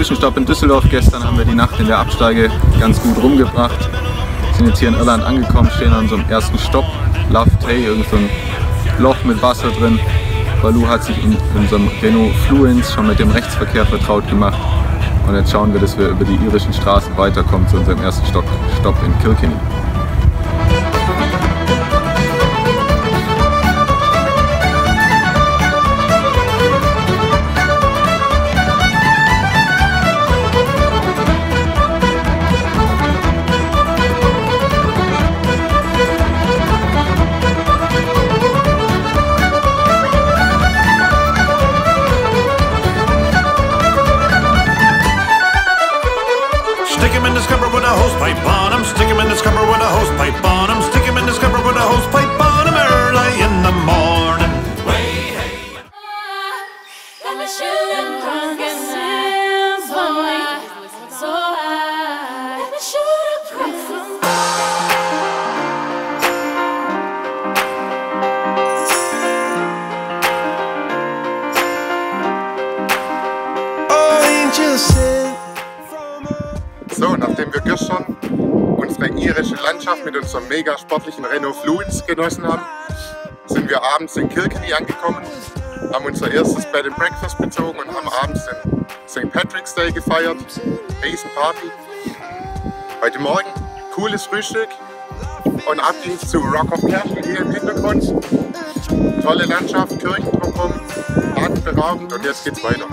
Zwischenstopp in Düsseldorf. Gestern haben wir die Nacht in der Absteige ganz gut rumgebracht. Sind jetzt hier in Irland angekommen, stehen an unserem ersten Stopp. Love Tay, irgend so ein Loch mit Wasser drin. Baloo hat sich in unserem Renault Fluence schon mit dem Rechtsverkehr vertraut gemacht. Und jetzt schauen wir, dass wir über die irischen Straßen weiterkommen zu unserem ersten Stopp in Kilkenny. Stick him in the scupper with a hosepipe on him. Stick him in the scupper with a hosepipe on him. Stick him in the scupper with a hosepipe on him early in the morning. Way hey. Let me shoot a drunken symphony. So high. Let me shoot a drunken. Oh, angels sing. So, nachdem wir gestern unsere irische Landschaft mit unserem mega sportlichen Renault Fluence genossen haben, sind wir abends in Kilkenny angekommen, haben unser erstes Bed and Breakfast bezogen und haben abends den St. Patrick's Day gefeiert. Riesen Party. Heute Morgen cooles Frühstück und ab ging's zu Rock of Cashel hier im Hintergrund. Tolle Landschaft, Kirchen drumherum, atemberaubend und jetzt geht's weiter.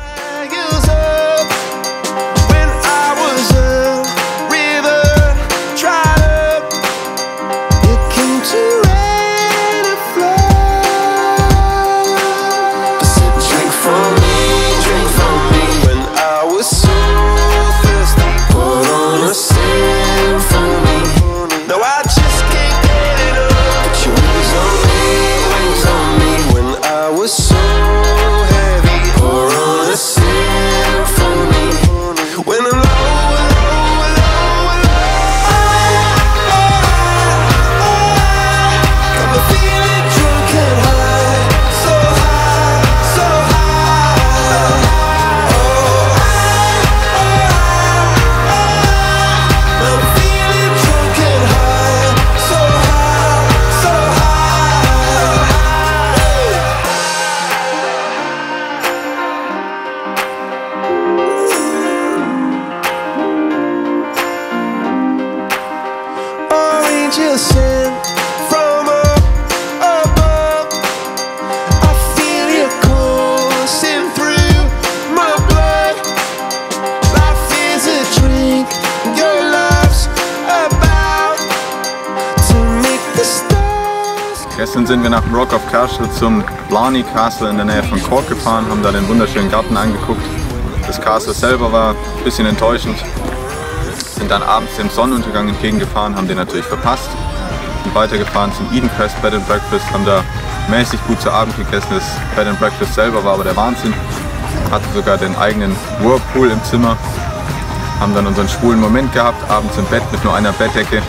Sent from up above. I feel you coursing through my blood. Life is a drink, your love's about to make the stars. Gestern sind wir nach Rock of Cashel zum Blarney Castle in der Nähe von Cork gefahren, haben da den wunderschönen Garten angeguckt. Das Castle selber war ein bisschen enttäuschend. Sind dann abends dem Sonnenuntergang entgegengefahren, haben den natürlich verpasst. Sind weitergefahren zum Eden Crest Bed and Breakfast, haben da mäßig gut zu Abend gegessen. Das Bed and Breakfast selber war aber der Wahnsinn. Hatten sogar den eigenen Whirlpool im Zimmer. Haben dann unseren schwulen Moment gehabt, abends im Bett mit nur einer Bettdecke.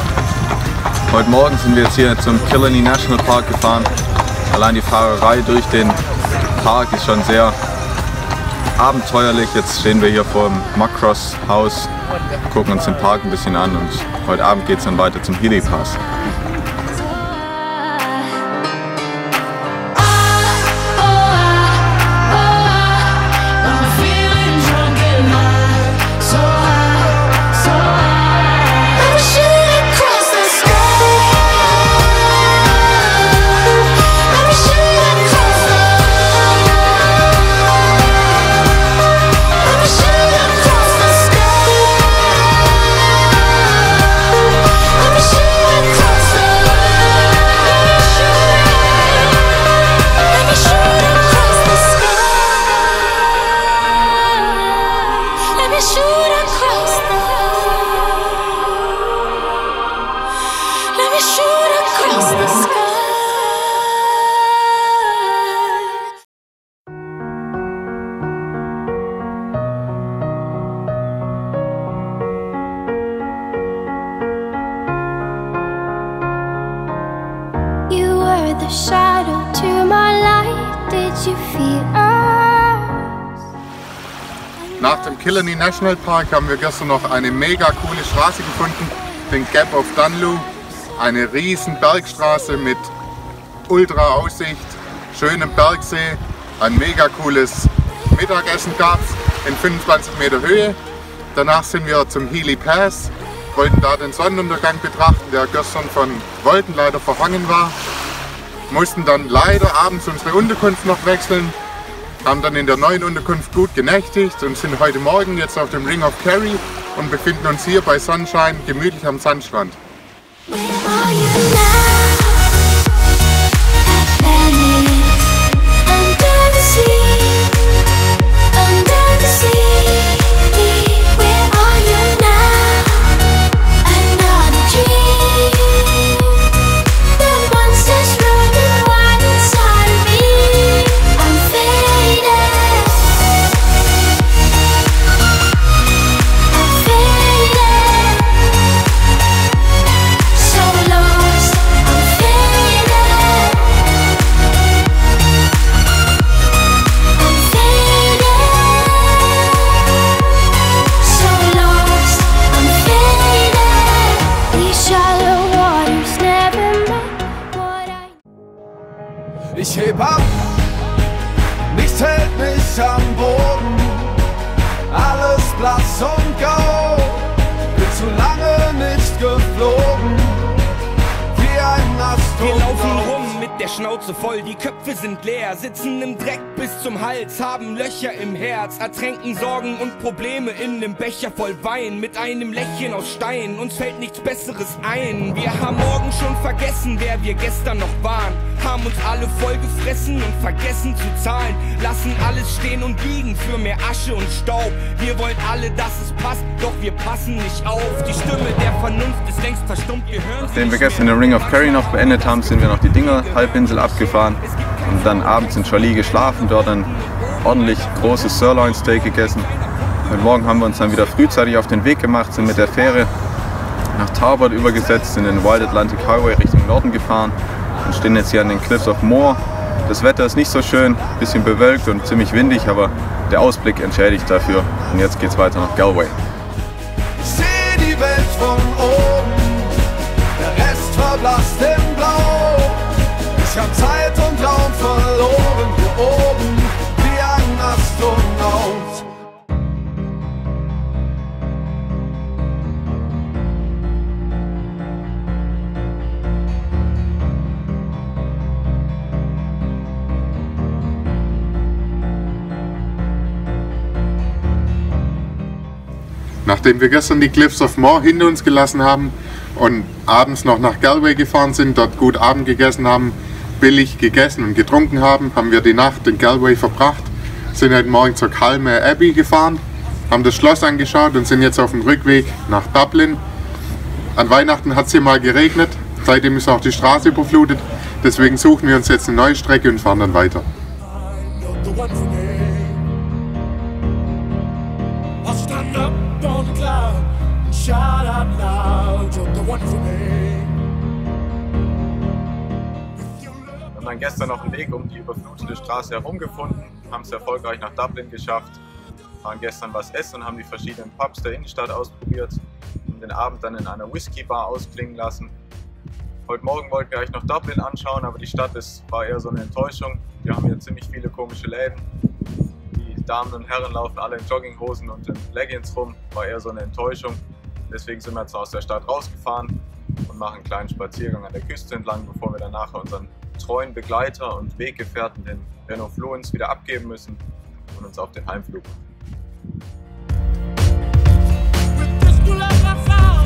Heute Morgen sind wir jetzt hier zum Killarney National Park gefahren. Allein die Fahrerei durch den Park ist schon sehr abenteuerlich. Jetzt stehen wir hier vor dem Macross Haus, gucken uns den Park ein bisschen an und heute Abend geht es dann weiter zum Healy Pass. The shadow to my light, did you feel us? Nach dem Killarney National Park haben wir gestern noch eine mega coole Straße gefunden, den Gap of Dunloo. Eine riesen Bergstraße mit ultra Aussicht, schönem Bergsee, ein mega cooles Mittagessen gab es in 25 Meter Höhe. Danach sind wir zum Healy Pass, wollten da den Sonnenuntergang betrachten, der gestern von Wolken leider verhangen war. Mussten dann leider abends unsere Unterkunft noch wechseln, haben dann in der neuen Unterkunft gut genächtigt und sind heute Morgen jetzt auf dem Ring of Kerry und befinden uns hier bei Sonnenschein gemütlich am Sandstrand. Ich heb ab, nichts hält mich am Boden, alles blass und grau, bin zu lange nicht geflogen, wie ein Astronaut. Wir laufen rum mit der Schnauze voll, die Köpfe sind leer, sitzen im Dreck bis zum Hals, haben Löcher im Herz, ertränken Sorgen und Probleme in nem Becher voll Wein, mit einem Lächeln aus Stein, uns fällt nichts Besseres ein. Wir haben morgen schon vergessen, wer wir gestern noch waren, haben uns alle voll gefressen und vergessen zu zahlen, lassen alles stehen und liegen für mehr Asche und Staub. Wir wollen alle, dass es passt, doch wir passen nicht auf. Die Stimme der Vernunft ist längst verstummt, wir hören. Nachdem wir gestern den Ring of Kerry noch beendet haben, sind wir noch die Dinger-Halbinsel abgefahren und dann abends in Tralee geschlafen, dort ein ordentlich großes Sirloin-Steak gegessen. Heute Morgen haben wir uns dann wieder frühzeitig auf den Weg gemacht, sind mit der Fähre nach Tarbert übergesetzt, sind den Wild Atlantic Highway Richtung Norden gefahren und stehen jetzt hier an den Cliffs of Moher. Das Wetter ist nicht so schön, ein bisschen bewölkt und ziemlich windig, aber der Ausblick entschädigt dafür. Und jetzt geht's weiter nach Galway. Ich seh die Welt von oben, der Rest verblasst in Blau. Ich hab Zeit und Raum verloren, hier oben wie ein Astronaut. Nachdem wir gestern die Cliffs of Moher hinter uns gelassen haben und abends noch nach Galway gefahren sind, dort gut Abend gegessen haben, billig gegessen und getrunken haben, haben wir die Nacht in Galway verbracht, sind heute Morgen zur Culmer Abbey gefahren, haben das Schloss angeschaut und sind jetzt auf dem Rückweg nach Dublin. An Weihnachten hat es hier mal geregnet, seitdem ist auch die Straße überflutet, deswegen suchen wir uns jetzt eine neue Strecke und fahren dann weiter. Wir haben dann gestern noch einen Weg um die überflutete Straße herum gefunden, haben es erfolgreich nach Dublin geschafft, waren gestern was essen und haben die verschiedenen Pubs der Innenstadt ausprobiert und den Abend dann in einer Whisky-Bar ausklingen lassen. Heute Morgen wollten wir eigentlich noch Dublin anschauen, aber die Stadt war eher so eine Enttäuschung. Wir haben hier ziemlich viele komische Läden. Die Damen und Herren laufen alle in Jogginghosen und in Leggings rum, war eher so eine Enttäuschung. Deswegen sind wir jetzt aus der Stadt rausgefahren und machen einen kleinen Spaziergang an der Küste entlang, bevor wir dann nachher unseren treuen Begleiter und Weggefährten, den Renault Fluence, wieder abgeben müssen und uns auf den Heimflug machen.